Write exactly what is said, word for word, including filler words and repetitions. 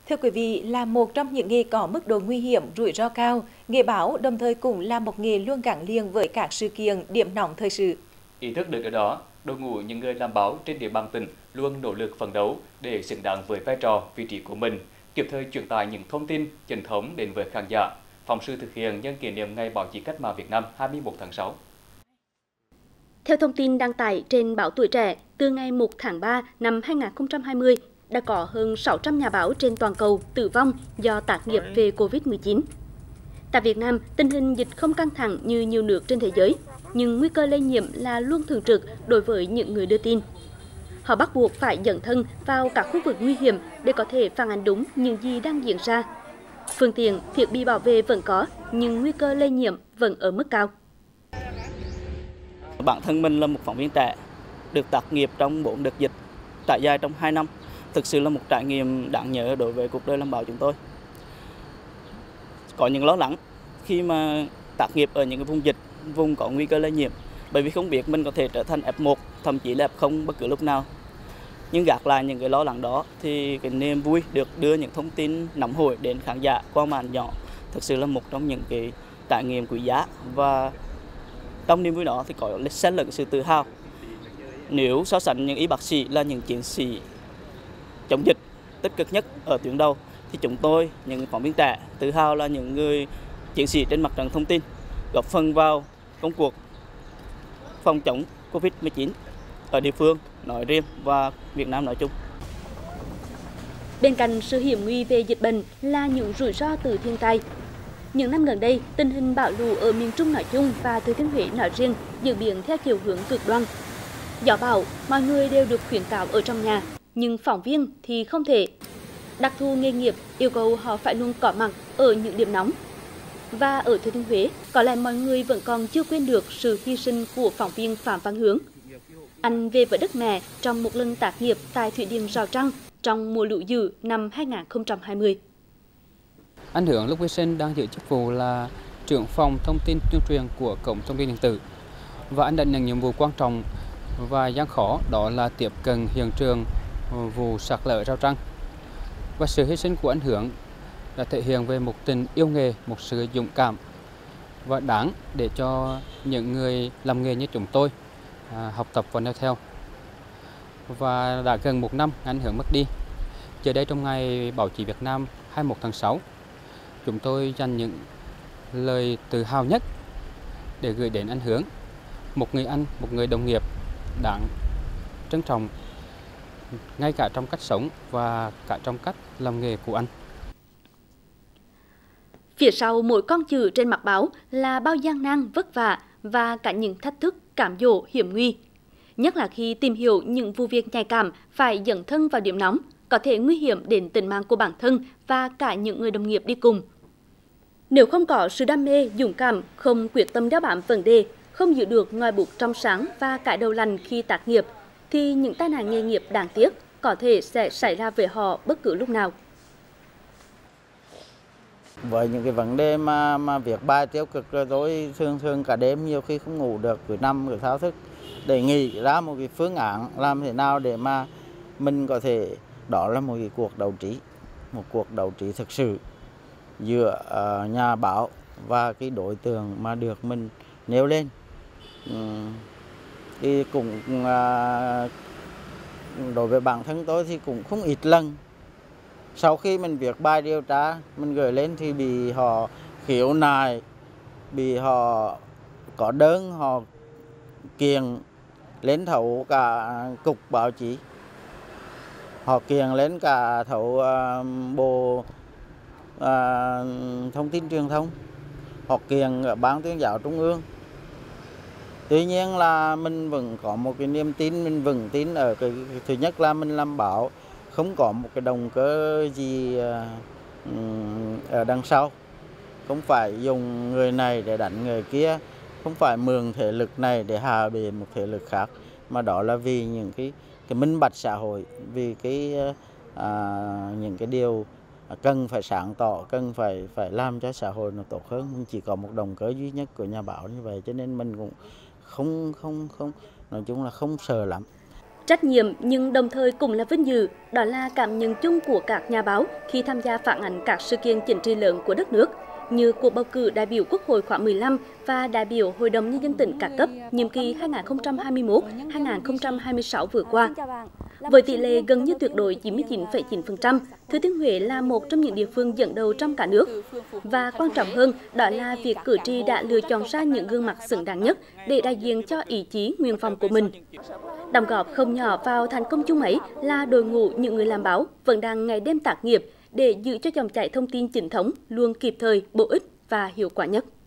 Thưa quý vị, là một trong những nghề có mức độ nguy hiểm, rủi ro cao, nghề báo đồng thời cũng là một nghề luôn gắn liền với các sự kiện, điểm nóng thời sự. Ý thức được điều đó, đội ngũ những người làm báo trên địa bàn tỉnh luôn nỗ lực phấn đấu để xứng đáng với vai trò, vị trí của mình, kịp thời truyền tải những thông tin chính thống đến với khán giả. Phóng sự thực hiện nhân kỷ niệm Ngày Báo chí Cách mạng Việt Nam hai mươi mốt tháng sáu. Theo thông tin đăng tải trên báo Tuổi Trẻ, từ ngày một tháng ba năm hai nghìn không trăm hai mươi, đã có hơn sáu trăm nhà báo trên toàn cầu tử vong do tác nghiệp về Covid mười chín. Tại Việt Nam, tình hình dịch không căng thẳng như nhiều nước trên thế giới, nhưng nguy cơ lây nhiễm là luôn thường trực đối với những người đưa tin. Họ bắt buộc phải dấn thân vào các khu vực nguy hiểm để có thể phản ánh đúng những gì đang diễn ra. Phương tiện, thiết bị bảo vệ vẫn có, nhưng nguy cơ lây nhiễm vẫn ở mức cao. Bản thân mình là một phóng viên trẻ, được tác nghiệp trong bốn đợt dịch trải dài trong hai năm. Thực sự là một trải nghiệm đáng nhớ đối với cuộc đời làm báo chúng tôi. Có những lo lắng khi mà tác nghiệp ở những cái vùng dịch, vùng có nguy cơ lây nhiễm, bởi vì không biết mình có thể trở thành ép một, thậm chí là ép không bất cứ lúc nào. Nhưng gác lại những cái lo lắng đó thì cái niềm vui được đưa những thông tin nóng hổi đến khán giả qua màn nhỏ thực sự là một trong những cái trải nghiệm quý giá, và trong niềm vui đó thì có xen lẫn sự tự hào. Nếu so sánh những y bác sĩ là những chiến sĩ chống dịch tích cực nhất ở tuyến đầu, thì chúng tôi, những phóng viên trẻ, tự hào là những người chiến sĩ trên mặt trận thông tin, góp phần vào công cuộc phòng chống Covid mười chín ở địa phương nói riêng và Việt Nam nói chung. Bên cạnh sự hiểm nguy về dịch bệnh là những rủi ro từ thiên tai. Những năm gần đây, tình hình bão lụt ở miền Trung nói chung và Thừa Thiên Huế nói riêng diễn biến theo chiều hướng cực đoan. Gió bão, mọi người đều được khuyến cáo ở trong nhà, nhưng phóng viên thì không thể. Đặc thù nghề nghiệp yêu cầu họ phải luôn có mặt ở những điểm nóng. Và ở Thừa Thiên Huế, có lẽ mọi người vẫn còn chưa quên được sự hy sinh của phóng viên Phạm Văn Hướng. Anh về với đất mẹ trong một lần tác nghiệp tại thủy điện Rào Trăng trong mùa lũ dữ năm hai nghìn không trăm hai mươi. Anh Hướng lúc hy sinh đang giữ chức vụ là trưởng phòng thông tin tuyên truyền của Cổng Thông tin điện tử, và anh đã nhận nhiệm vụ quan trọng và gian khó, đó là tiếp cận hiện trường vụ sạt lở Rào Trăng. Và sự hy sinh của anh Hướng đã thể hiện về một tình yêu nghề, một sự dũng cảm và đáng để cho những người làm nghề như chúng tôi à, học tập và noi theo. Và đã gần một năm anh Hướng mất đi. Giờ đây trong Ngày Báo chí Việt Nam hai mươi mốt tháng sáu, chúng tôi dành những lời tự hào nhất để gửi đến anh Hướng, một người anh, một người đồng nghiệp đáng trân trọng ngay cả trong cách sống và cả trong cách làm nghề của anh. Phía sau mỗi con chữ trên mặt báo là bao gian nan vất vả và cả những thách thức cám dỗ hiểm nguy. Nhất là khi tìm hiểu những vụ việc nhạy cảm phải dấn thân vào điểm nóng, có thể nguy hiểm đến tính mạng của bản thân và cả những người đồng nghiệp đi cùng. Nếu không có sự đam mê, dũng cảm, không quyết tâm đeo bám vấn đề, không giữ được ngòi bút trong sáng và cái đầu lành khi tác nghiệp, thì những tai nạn nghề nghiệp đáng tiếc có thể sẽ xảy ra với họ bất cứ lúc nào. Với những cái vấn đề mà mà việc bài tiêu cực rồi tôi thường thường cả đêm nhiều khi không ngủ được, cứ nằm cứ thao thức để nghĩ ra một cái phương án làm thế nào để mà mình có thể, đó là một cái cuộc đấu trí, một cuộc đấu trí thực sự giữa uh, nhà báo và cái đối tượng mà được mình nêu lên. Uhm, thì cũng uh, đối với bản thân tôi thì cũng không ít lần sau khi mình viết bài điều tra mình gửi lên thì bị họ khiếu nại, bị họ có đơn họ kiện lên thấu cả cục báo chí, họ kiện lên cả thấu uh, bộ uh, thông tin truyền thông, họ kiện ở ban tuyên giáo trung ương. Tuy nhiên là mình vẫn có một cái niềm tin, mình vẫn tin ở cái, cái thứ nhất là mình làm báo không có một cái động cơ gì uh, ở đằng sau, không phải dùng người này để đánh người kia, không phải mượn thể lực này để hạ bệ một thể lực khác, mà đó là vì những cái cái minh bạch xã hội, vì cái uh, những cái điều cần phải sáng tỏ, cần phải phải làm cho xã hội nó tốt hơn. Mình chỉ có một động cơ duy nhất của nhà báo như vậy, cho nên mình cũng không không không nói chung là không sợ lắm. Trách nhiệm nhưng đồng thời cũng là vinh dự, đó là cảm nhận chung của các nhà báo khi tham gia phản ánh các sự kiện chính trị lớn của đất nước, như cuộc bầu cử đại biểu Quốc hội khóa mười lăm và đại biểu Hội đồng Nhân dân tỉnh các cấp nhiệm kỳ hai nghìn không trăm hai mươi mốt đến hai nghìn không trăm hai mươi sáu vừa qua. Với tỷ lệ gần như tuyệt đối chín mươi chín phẩy chín phần trăm, Thừa Thiên Huế là một trong những địa phương dẫn đầu trong cả nước. Và quan trọng hơn, đó là việc cử tri đã lựa chọn ra những gương mặt xứng đáng nhất để đại diện cho ý chí, nguyện vọng của mình. Đóng góp không nhỏ vào thành công chung ấy là đội ngũ những người làm báo vẫn đang ngày đêm tác nghiệp để giữ cho dòng chảy thông tin chính thống luôn kịp thời, bổ ích và hiệu quả nhất.